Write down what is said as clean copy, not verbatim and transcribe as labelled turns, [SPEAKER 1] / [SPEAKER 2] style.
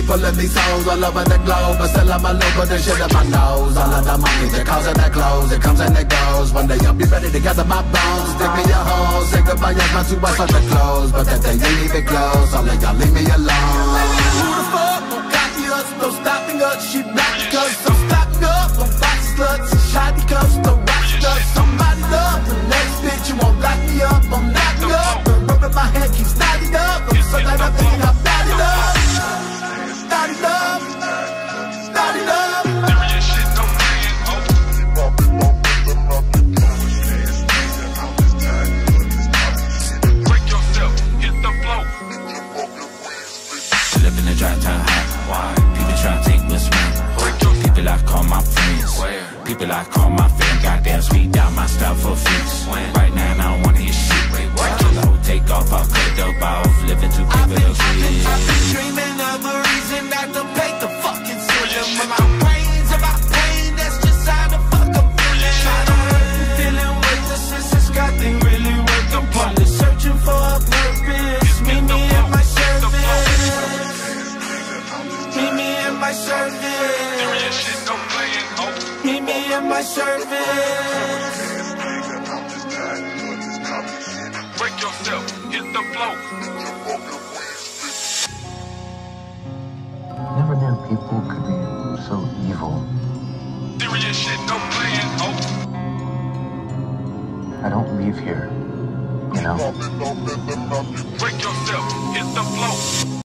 [SPEAKER 1] pulling these souls all over the globe, but still I'm a local, the shit in my nose. All of the money that causing the clothes, it comes and it goes. One day I'll be ready to gather my bones, dig me a hole, say goodbye, yes, my 2 months on the clothes, but that day ain't even close. All of y'all leave me alone. Who the fuck won't copy us? No stopping us. She black because I'm stocking up on box sluts and shoddy cups, no watching us. Somebody love the next bitch, you won't lock me up. I'm knocking up, the rub in my head keeps knotting up. I'm so glad I'm thinking I'm knotted up. Knotted up, knotted up.
[SPEAKER 2] Serious shit, no playing, oh. Break yourself, hit the flow.
[SPEAKER 3] Live in the dry town high. Why? People try to take what's mine. People I call my friends. Where? People I call my fam. Goddamn sweet down my style for fix. Right now I don't wanna hear shit. Wait, what? Kill the whole take off, I'll cut dope off. Living too big for the kids.
[SPEAKER 4] I've been dreaming of a reason not to pay the fucking ceiling. With my brains and my pain, that's just how the fuck I'm feeling. I don't hurt and feeling worthless since this God thing really worked. I'm probably searching for a purpose. Meet me at my service. Meet me at my service.
[SPEAKER 2] Serious shit, no playing, oh.
[SPEAKER 4] Meet me at my service.
[SPEAKER 2] Break yourself, hit the flow.
[SPEAKER 5] Never knew people could be so evil.
[SPEAKER 2] Serious shit, no playing, oh.
[SPEAKER 5] I don't leave here, you know?
[SPEAKER 2] Break yourself, hit the flow.